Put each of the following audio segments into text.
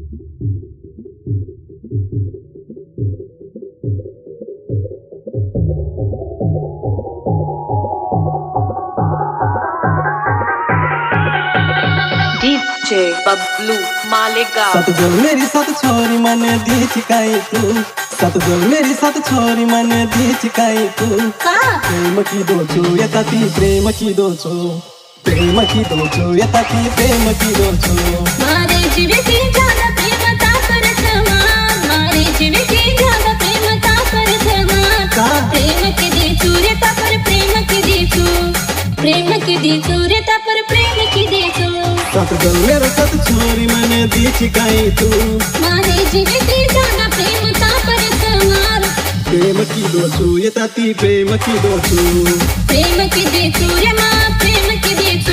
DJ Bablu Malegaon. सतजल मेरी साथ छोरी मने दी चिकाई तू, सतजल मेरी साथ छोरी मने दी चिकाई तू। प्रेम की दोचो येता ती प्रेम की दोचो, प्रेम की दोचो येता ती प्रेम की दोचो। मारे जीवे की जागा प्रेम ता करत मारे जीवे की जागा प्रेम ता करत प्रेम की दी चूरे ता पर प्रेम की दी चू, प्रेम की दी चूरे ता पर प्रेम की दी चू। सतजल मेरे साथ छोरी मने दी चिकाई तू, मारे जीवे की जागा प्रेम ता करत प्रेम की दोचो येता ती प्रेम की दोचो। प्रेम की दी चूरे मां प्रेम की दी चू।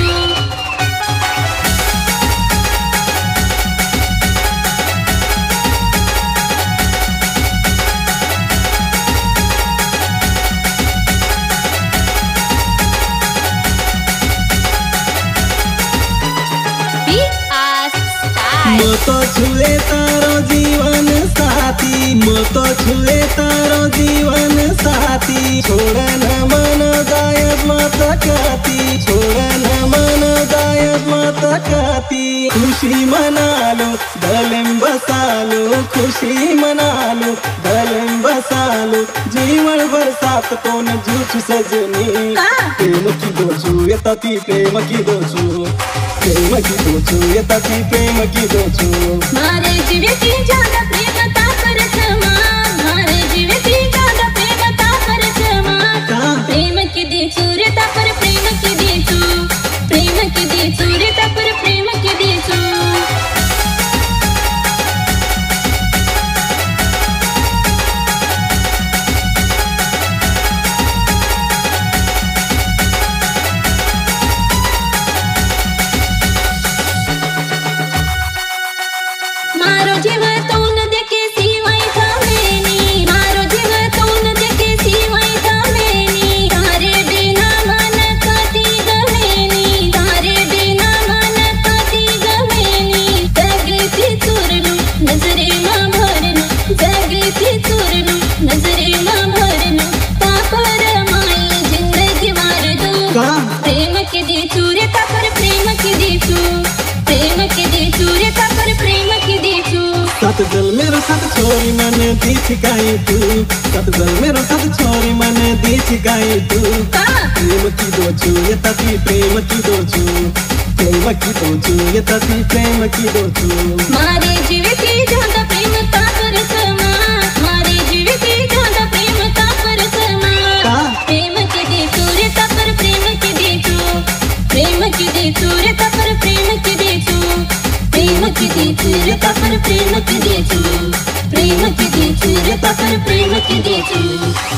मतो छुए तारो जीवन साथी, मतो छुए तारो जीवन साथी। छोड़े न मन गायब मत कहती, छोड़े न मन गायब मत कहती। खुशी मना लो गलेम बसा लो, खुशी मना लो गलेम बसा लो। जीवन भर साथ कौन झूठ सजनी। प्रेम की दोचो येता ती प्रेम की दोचो, प्रेम की दोचो येता ती प्रेम की दोचो। मारे जीवे की जागा प्रेम ता करत मारे जीवे की जागा प्रेम ता करत प्रेम की दी चूरे ता पर प्रेम की दी चू, प्रेम की दी चूरे ता पर प्रेम की दी चू। मारो जीव तो न देखे सिवाय थामेनी, मारो जीव तो न देखे सिवाय थामेनी। तारे बिना मन कति गमेनी, तारे बिना मन कति गमेनी। जगली थी चूरनु नजरे मां भरनु, जगली थी चूरनु नजरे मां भरनु। तापर माई जिंदगी मार दो, प्रेम की दी चूरे ता पर प्रेम की दी चू, प्रेम की दी चूरे ता पर प्रेम की दी चू। सतजल मेरो साथ छोरी मने दी चिकाई तू, सतजल मेरो साथ छोरी मने दी चिकाई तू। प्रेम की दोचो येता ती प्रेम की दोचो, प्रेम की दोचो येता ती प्रेम की दोचो। मारे जीवे की जागा प्रेम ता करत मारे जीवे की जागा प्रेम ता करत प्रेम की दी चूरे ता पर प्रेम की दी चू, प्रेम की दी चूरे ता पर प्रेम की दी चू। प्रेम की दी चूरे ता पर प्रेम की दी चू, प्रेम की दी चूरे ता पर प्रेम की दी चू।